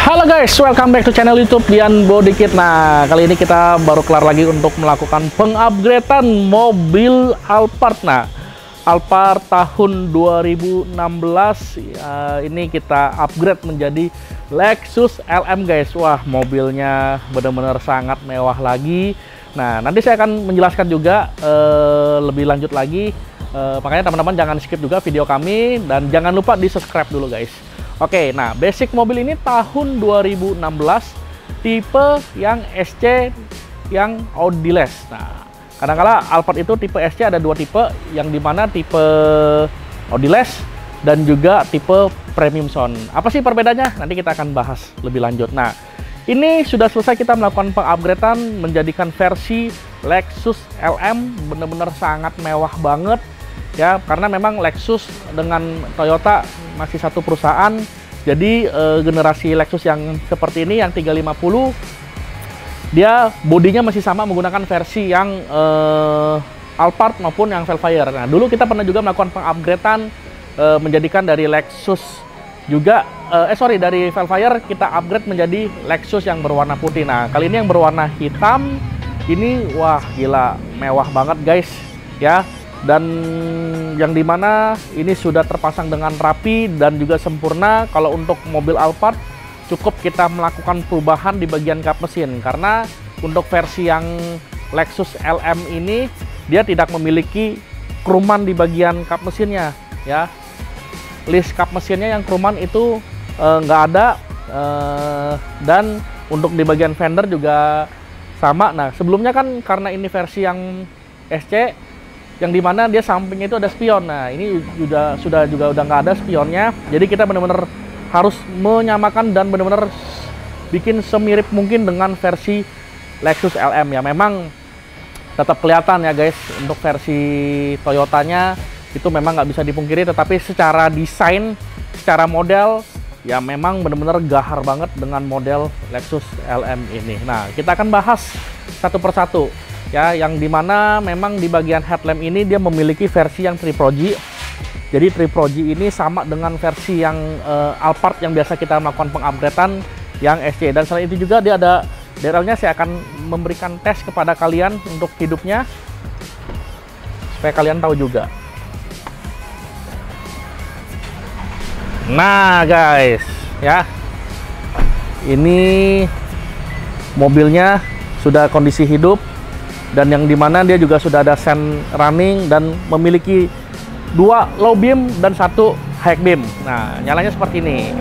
Halo guys, welcome back to channel YouTube Dian Bodykit. Nah, kali ini kita baru kelar lagi untuk melakukan pengupgradean mobil Alphard. Nah, Alphard tahun 2016 ini kita upgrade menjadi Lexus LM guys. Wah, mobilnya benar-benar sangat mewah lagi. Nah, nanti saya akan menjelaskan juga lebih lanjut lagi. Makanya teman-teman jangan skip juga video kami dan jangan lupa di subscribe dulu guys. Oke, nah basic mobil ini tahun 2016, tipe yang SC yang Audiless. Nah, kadang-kala Alphard itu tipe SC ada dua tipe, yang dimana tipe Audiless dan juga tipe Premium Sound. Apa sih perbedaannya? Nanti kita akan bahas lebih lanjut. Nah, ini sudah selesai kita melakukan pengupgradean menjadikan versi Lexus LM, benar-benar sangat mewah banget. Ya, karena memang Lexus dengan Toyota masih satu perusahaan, jadi generasi Lexus yang seperti ini yang 350 dia bodinya masih sama menggunakan versi yang Alphard maupun yang Vellfire. Nah, dulu kita pernah juga melakukan pengupgradean menjadikan dari Lexus juga dari Vellfire kita upgrade menjadi Lexus yang berwarna putih. Nah, kali ini yang berwarna hitam ini wah gila mewah banget guys ya. Dan yang dimana ini sudah terpasang dengan rapi dan juga sempurna. Kalau untuk mobil Alphard cukup kita melakukan perubahan di bagian kap mesin, karena untuk versi yang Lexus LM ini dia tidak memiliki kruman di bagian kap mesinnya ya. List kap mesinnya yang kruman itu nggak ada, dan untuk di bagian fender juga sama. Nah, sebelumnya kan karena ini versi yang SC yang dimana dia sampingnya itu ada spion. Nah, ini sudah udah nggak ada spionnya. Jadi kita benar-benar harus menyamakan dan benar-benar bikin semirip mungkin dengan versi Lexus LM ya. Memang tetap kelihatan ya guys, untuk versi Toyotanya itu memang nggak bisa dipungkiri, tetapi secara desain, secara model ya memang benar-benar gahar banget dengan model Lexus LM ini. Nah, kita akan bahas satu persatu ya, yang dimana memang di bagian headlamp ini dia memiliki versi yang Tri-Pro-G. Jadi Tri-Pro-G ini sama dengan versi yang Alphard yang biasa kita melakukan pengupgradean yang SC. Dan selain itu juga dia ada DRL-nya. Saya akan memberikan tes kepada kalian untuk hidupnya supaya kalian tahu juga. Nah guys ya, ini mobilnya sudah kondisi hidup, dan yang dimana dia juga sudah ada sen running dan memiliki dua low beam dan satu high beam. Nah, nyalanya seperti ini.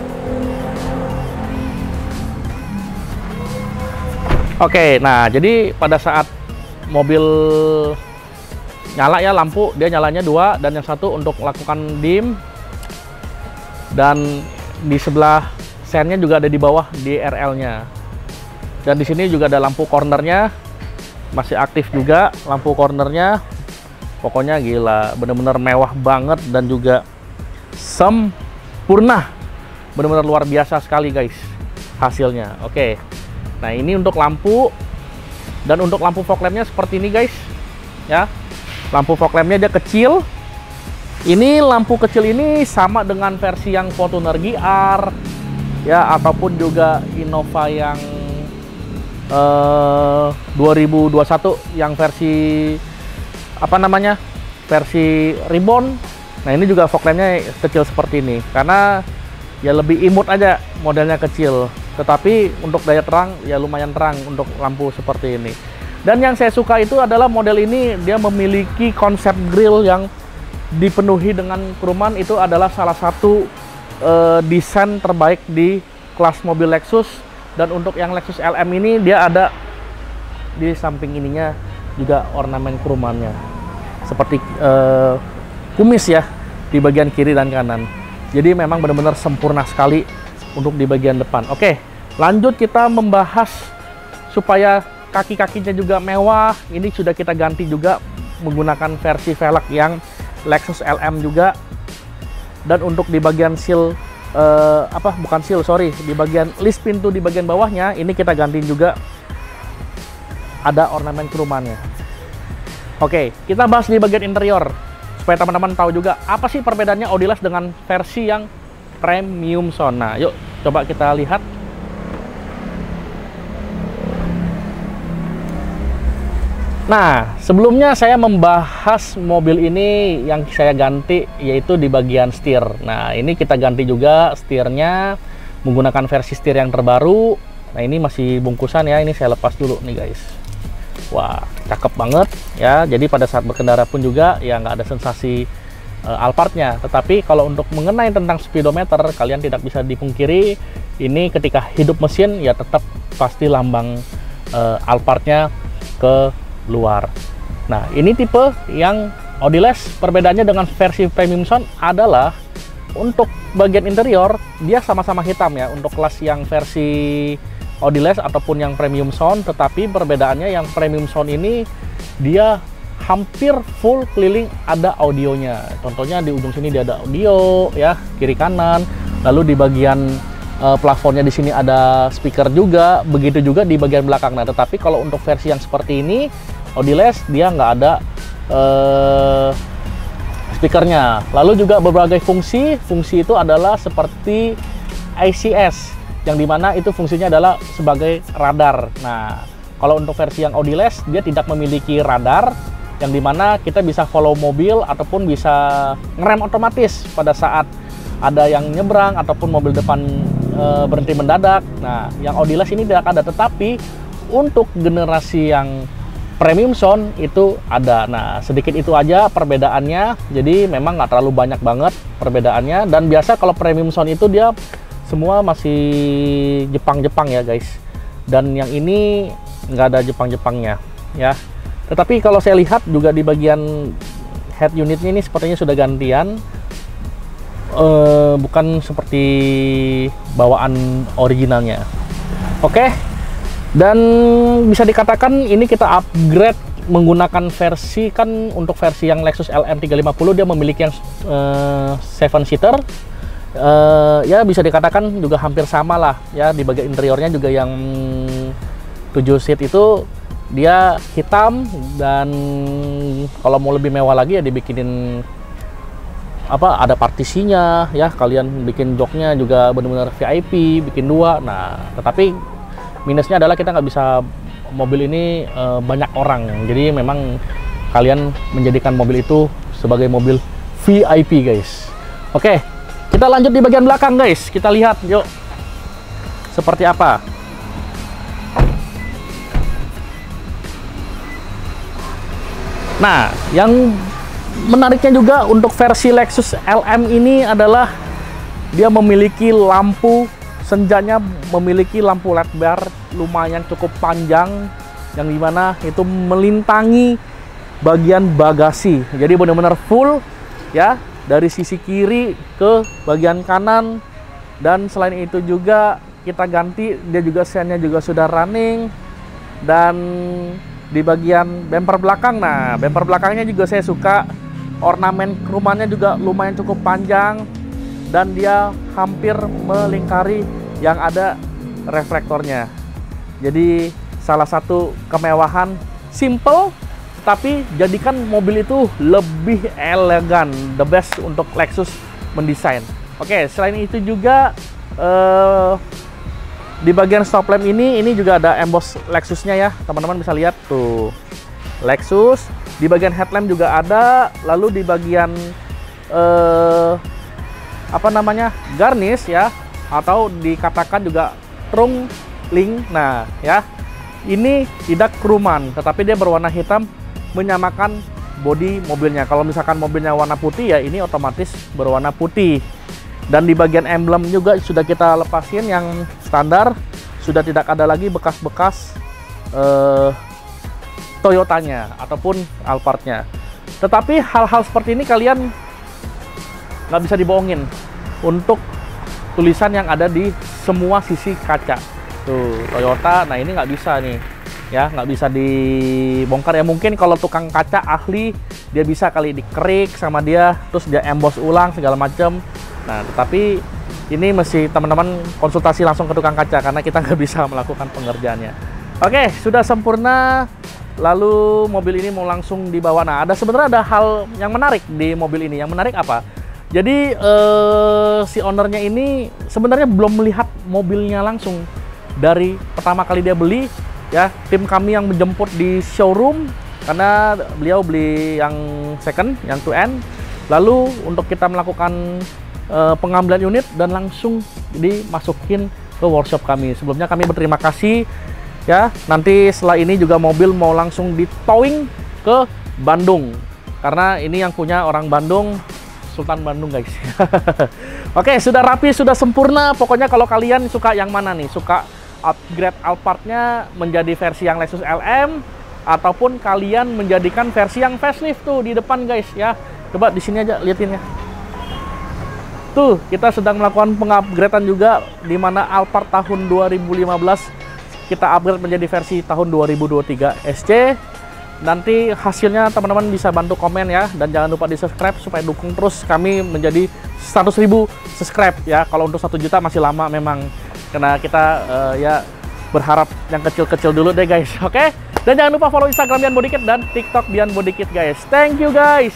Oke, nah jadi pada saat mobil nyala ya lampu, dia nyalanya dua, dan yang satu untuk melakukan dim, dan di sebelah sennya juga ada di bawah DRL-nya. Dan di sini juga ada lampu cornernya, masih aktif juga lampu cornernya. Pokoknya gila, bener-bener mewah banget dan juga sempurna, bener-bener luar biasa sekali guys hasilnya. Oke, nah ini untuk lampu, dan untuk lampu fog lampnya seperti ini guys ya. Lampu fog lampnya dia kecil. Ini lampu kecil ini sama dengan versi yang Fortuner GR ya, ataupun juga Innova yang 2021 yang versi apa namanya, versi Ribbon. Nah, ini juga fog lampnya kecil seperti ini karena ya lebih imut aja, modelnya kecil, tetapi untuk daya terang ya lumayan terang untuk lampu seperti ini. Dan yang saya suka itu adalah model ini dia memiliki konsep grill yang dipenuhi dengan kruman. Itu adalah salah satu desain terbaik di kelas mobil Lexus. Dan untuk yang Lexus LM ini dia ada di samping ininya juga ornamen krumannya seperti kumis ya di bagian kiri dan kanan. Jadi memang benar-benar sempurna sekali untuk di bagian depan. Oke, lanjut kita membahas supaya kaki-kakinya juga mewah. Ini sudah kita ganti juga menggunakan versi velg yang Lexus LM juga. Dan untuk di bagian seal di bagian list pintu di bagian bawahnya ini kita gantiin juga ada ornamen krumannya. Oke, kita bahas di bagian interior supaya teman-teman tahu juga apa sih perbedaannya Audiless dengan versi yang Premium Sound. Nah, yuk coba kita lihat Nah, sebelumnya saya membahas mobil ini yang saya ganti, yaitu di bagian setir. Nah, ini kita ganti juga setirnya menggunakan versi setir yang terbaru. Nah, ini masih bungkusan ya, ini saya lepas dulu nih guys. Wah, cakep banget ya. Jadi pada saat berkendara pun juga ya nggak ada sensasi Alphardnya. Tetapi kalau untuk mengenai tentang speedometer, kalian tidak bisa dipungkiri, ini ketika hidup mesin ya tetap pasti lambang Alphardnya ke luar. Nah, ini tipe yang Audiles. Perbedaannya dengan versi Premium Sound adalah untuk bagian interior dia sama-sama hitam ya, untuk kelas yang versi Audiles ataupun yang Premium Sound. Tetapi perbedaannya yang Premium Sound ini dia hampir full keliling ada audionya. Contohnya di ujung sini dia ada audio ya, kiri kanan. Lalu di bagian plafonnya di sini ada speaker juga, begitu juga di bagian belakang. Nah, tetapi kalau untuk versi yang seperti ini Audiles dia nggak ada speakernya. Lalu juga berbagai fungsi itu adalah seperti ACS, yang dimana itu fungsinya adalah sebagai radar. Nah, kalau untuk versi yang Audiles dia tidak memiliki radar, yang dimana kita bisa follow mobil ataupun bisa ngerem otomatis pada saat ada yang nyebrang ataupun mobil depan berhenti mendadak. Nah, yang Audiles ini tidak ada, tetapi untuk generasi yang Premium Sound itu ada. Nah, sedikit itu aja perbedaannya. Jadi memang nggak terlalu banyak banget perbedaannya. Dan biasa kalau Premium Sound itu dia semua masih Jepang-Jepang ya guys. Dan yang ini nggak ada Jepang-Jepangnya ya. Tetapi kalau saya lihat juga di bagian head unitnya ini sepertinya sudah gantian. Bukan seperti bawaan originalnya. Oke. Dan bisa dikatakan ini kita upgrade menggunakan versi, kan untuk versi yang Lexus LM350 dia memiliki yang 7 seater. Ya bisa dikatakan juga hampir sama lah ya. Di bagian interiornya juga yang 7 seat itu dia hitam, dan kalau mau lebih mewah lagi ya dibikinin ada partisinya ya, kalian bikin joknya juga benar-benar VIP, bikin 2. Nah, tetapi minusnya adalah kita nggak bisa mobil ini banyak orang, jadi memang kalian menjadikan mobil itu sebagai mobil VIP guys. Oke, kita lanjut di bagian belakang guys, kita lihat yuk seperti apa. Nah, yang menariknya juga untuk versi Lexus LM ini adalah dia memiliki lampu senjanya, memiliki lampu LED bar lumayan cukup panjang, yang dimana itu melintangi bagian bagasi. Jadi benar-benar full ya, dari sisi kiri ke bagian kanan. Dan selain itu juga kita ganti, dia juga sennya juga sudah running. Dan di bagian bumper belakang, nah bumper belakangnya juga saya suka, ornamen kromannya juga lumayan cukup panjang, dan dia hampir melingkari yang ada reflektornya. Jadi salah satu kemewahan, simple tapi jadikan mobil itu lebih elegan, the best untuk Lexus mendesain. Oke, selain itu juga di bagian stop lamp ini juga ada emboss Lexusnya ya, teman-teman bisa lihat tuh Lexus. Di bagian headlamp juga ada, lalu di bagian garnish ya, atau dikatakan juga trunk link. Nah ya, ini tidak kruman, tetapi dia berwarna hitam menyamakan bodi mobilnya. Kalau misalkan mobilnya warna putih ya, ini otomatis berwarna putih. Dan di bagian emblem juga sudah kita lepasin yang standar, sudah tidak ada lagi bekas-bekas Toyotanya ataupun Alphardnya. Tetapi hal-hal seperti ini kalian nggak bisa dibohongin untuk tulisan yang ada di semua sisi kaca. Tuh Toyota, nah ini nggak bisa nih ya, nggak bisa dibongkar ya. Mungkin kalau tukang kaca ahli dia bisa kali dikerik sama dia, terus dia emboss ulang segala macam. Nah, tetapi ini mesti teman-teman konsultasi langsung ke tukang kaca, karena kita nggak bisa melakukan pengerjaannya. Oke, sudah sempurna. Lalu mobil ini mau langsung dibawa. Nah, sebenarnya ada hal yang menarik di mobil ini. Yang menarik apa? Jadi si ownernya ini sebenarnya belum melihat mobilnya langsung. Dari pertama kali dia beli ya, tim kami yang menjemput di showroom karena beliau beli yang second, yang 2N. Lalu untuk kita melakukan pengambilan unit dan langsung dimasukin ke workshop kami. Sebelumnya kami berterima kasih ya. Nanti setelah ini juga mobil mau langsung di towing ke Bandung, karena ini yang punya orang Bandung, Sultan Bandung guys. Oke, sudah rapi, sudah sempurna. Pokoknya kalau kalian suka yang mana nih, suka upgrade Alphard-nya menjadi versi yang Lexus LM, ataupun kalian menjadikan versi yang facelift tuh di depan guys ya. Coba di sini aja liatin ya. Tuh, kita sedang melakukan pengupgradean juga, di mana Alphard tahun 2015 kita upgrade menjadi versi tahun 2023 SC. Nanti hasilnya teman-teman bisa bantu komen ya, dan jangan lupa di subscribe supaya dukung terus kami menjadi 100.000 subscribe ya. Kalau untuk 1 juta masih lama memang, karena kita ya berharap yang kecil-kecil dulu deh guys. Oke, dan jangan lupa follow Instagram Bian Bodykit dan TikTok Bian Bodykit guys. Thank you guys.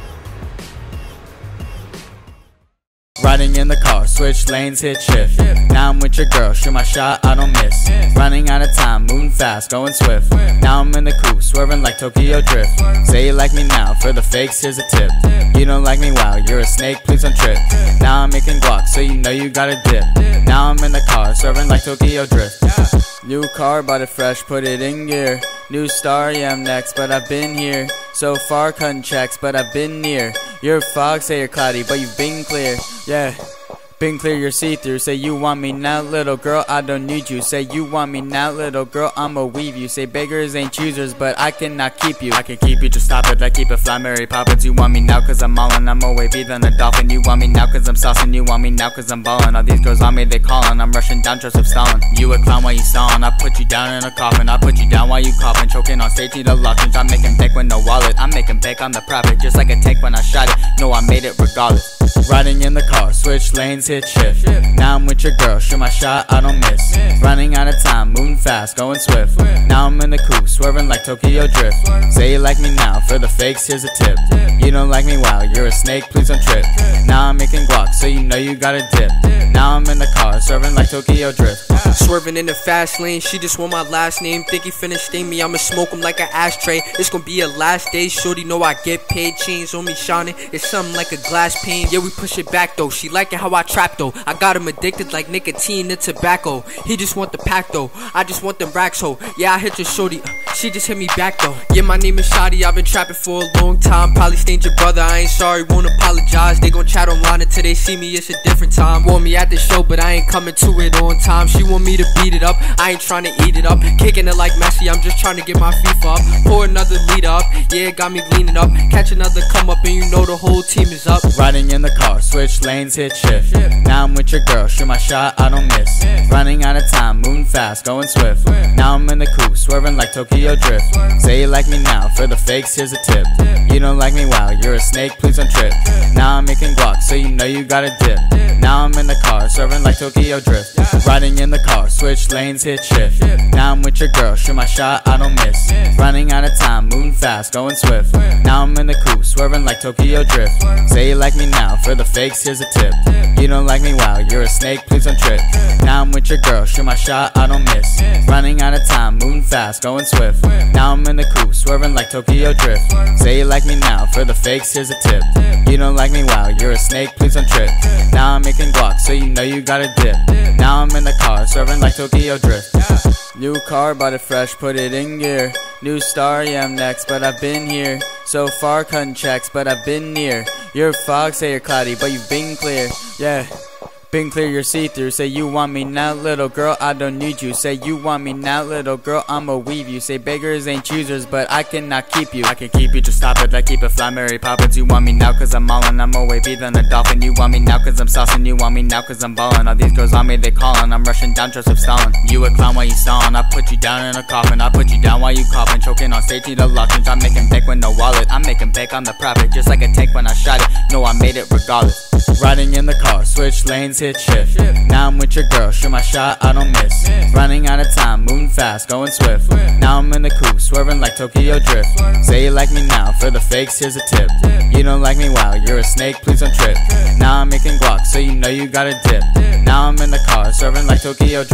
Riding in the car, switch lanes, hit shift. Now I'm with your girl, shoot my shot, I don't miss. Running out of time, moving fast, going swift. Now I'm in the coupe, swerving like Tokyo Drift. Say you like me now, for the fakes, here's a tip. You don't like me, wow, you're a snake, please don't trip. Now I'm making guac, so you know you gotta dip. Now I'm in the car, swerving like Tokyo Drift. New car, bought it fresh, put it in gear. New star, yeah I'm next, but I've been here. So far, cutting checks, but I've been near. You're a fog, say you're cloudy, but you've been clear. Yeah, been clear, you're see-through. Say you want me now, little girl, I don't need you. Say you want me now, little girl, I'ma weave you. Say beggars ain't choosers, but I cannot keep you. I can keep you, just stop it, I keep it fly, Mary Poppins. You want me now cause I'm allin', I'm more wavy than a dolphin. You want me now cause I'm saucing, you want me now cause I'm ballin'. All these girls on me, they callin', I'm rushing down Joseph Stalin. You a clown while you stallin', I put you down in a coffin. I put you down while you coughing, choking on stage, need a lozenge. I'm making bank with no wallet, I'm making bank on the profit. Just like a tank when I shot it, no I made it regardless. Riding in the car, switch lanes, hit shift. Now I'm with your girl, shoot my shot, I don't miss. Running out of time, moving fast, going swift. Now I'm in the coupe, swerving like Tokyo Drift. Say you like me now, for the fakes, here's a tip. You don't like me, wow, you're a snake, please don't trip. Now I'm making guac, so you know you gotta dip. Now I'm in the car, swerving like Tokyo Drift. Swerving in the fast lane, she just want my last name. Think he finna stain me, I'ma smoke him like an ashtray. It's gonna be a last day, shorty know I get paid. Chains on me shining, it's something like a glass pane. Yeah, we push it back though, she liking how I trap though. I got him addicted like nicotine and tobacco. He just want the pack though, I just want them racks ho. Yeah, I hit your shorty, she just hit me back though. Yeah, my name is Shotty, I've been trapping for a long time. Probably stained your brother, I ain't sorry, won't apologize. They gon' chat online until they see me, it's a different time. Want me at the show, but I ain't coming to it on time. She want me to beat it up, I ain't trying to eat it up. Kicking it like Messi, I'm just trying to get my FIFA up. Pour another lead up, yeah, it got me leaning up. Catch another come up and you know the whole team is up. Riding in the car, switch lanes, hit shift. Now I'm with your girl, shoot my shot, I don't miss. Running out of time, moving fast, going swift. Now I'm in the coupe, swerving like Tokyo Drift. Say you like me now, for the fakes, here's a tip. You don't like me, wow, you're a snake, please don't trip. Now I'm making guac, so you know you gotta dip. Now I'm in the car, swerving like Tokyo Drift. Riding in the car, switch lanes, hit shift. Now I'm with your girl, shoot my shot, I don't miss. Running out of time, moving fast, going swift. Now I'm in the coupe, swerving like Tokyo Drift. Say you like me now, for the fakes, here's a tip. You don't like me, wow, you're a snake, please don't trip. Now I'm with your girl, shoot my shot, I don't miss. Running out of time, moving fast, going swift. Now I'm in the coupe, swerving like Tokyo Drift. Say you like me now, for the fakes, here's a tip. You don't like me, wow, you're a snake, please don't trip. Now I'm making guac, so you know you gotta dip. Now I'm in the car, swerving like Tokyo Drift. New car, bought it fresh, put it in gear. New star, yeah I'm next, but I've been here. So far, cutting checks, but I've been near. You're a fog, say you're cloudy, but you've been clear. Yeah, been clear, you're see-through. Say you want me now, little girl, I don't need you. Say you want me now, little girl, I'ma weave you. Say beggars ain't choosers, but I cannot keep you. I can keep you, just stop it, I keep it fly, Mary Poppins. You want me now cause I'm allin', I'm more wavy than a dolphin. You want me now cause I'm saucing, you want me now cause I'm ballin'. All these girls on me, they callin', I'm rushing down Joseph Stalin. You a clown while you stallin', I put you down in a coffin. I put you down while you coughing, choking on stage, need a lozenge. I'm making bank with no wallet, I'm making bank on the profit. Just like a tank when I shot it, no I made it regardless. Riding in the car, switch lanes, hit shift. Now I'm with your girl, shoot my shot, I don't miss. Running out of time, moving fast, going swift. Now I'm in the coupe, swerving like Tokyo Drift. Say you like me now, for the fakes, here's a tip. You don't like me, wow, you're a snake, please don't trip. Now I'm making guac, so you know you gotta dip. Now I'm in the car, swerving like Tokyo Drift.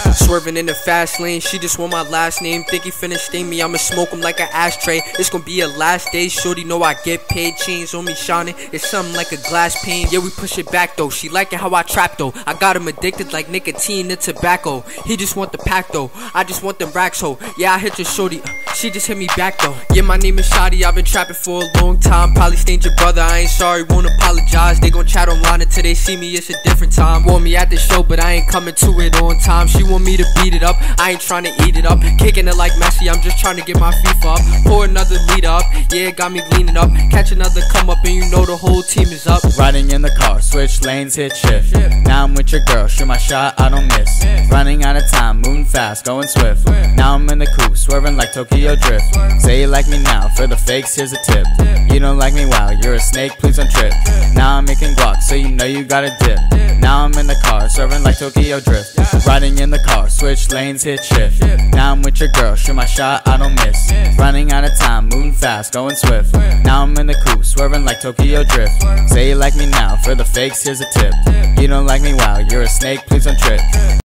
Swerving in the fast lane, she just want my last name. Think he finna stain me, I'ma smoke him like an ashtray. It's gonna be a last day, shorty know I get paid. Chains on me shining, it's something like a glass pane. Yeah, we push it back though, she liking how I trap though. I got him addicted like nicotine and tobacco. He just want the pack though, I just want them racks ho. Yeah, I hit your shorty, she just hit me back though. Yeah, my name is Shotty, I've been trapping for a long time. Probably stained your brother, I ain't sorry, won't apologize. They gon' chat online until they see me, it's a different time. Want me at the show, but I ain't coming to it on time. She want me to beat it up, I ain't trying to eat it up. Kicking it like Messi, I'm just trying to get my FIFA up. Pour another lead up, yeah, it got me leaning up. Catch another come up and you know the whole team is up. Riding in the car, switch lanes, hit shift. Now I'm with your girl, shoot my shot, I don't miss. Running out of time, moving fast, going swift. Now I'm in the coupe, swerving like Tokyo Drift. Say you like me now, for the fakes, here's a tip. You don't like me, wow, you're a snake, please don't trip. Now I'm making guac, so you know you gotta dip. Now I'm in the car, swerving like Tokyo Drift. Riding in the car, switch lanes, hit shift. Now I'm with your girl, shoot my shot, I don't miss. Running out of time, moving fast, going swift. Now I'm in the coupe, swerving like Tokyo Drift. Say you like me now, for the fakes, here's a tip. You don't like me, wow, you're a snake, please don't trip.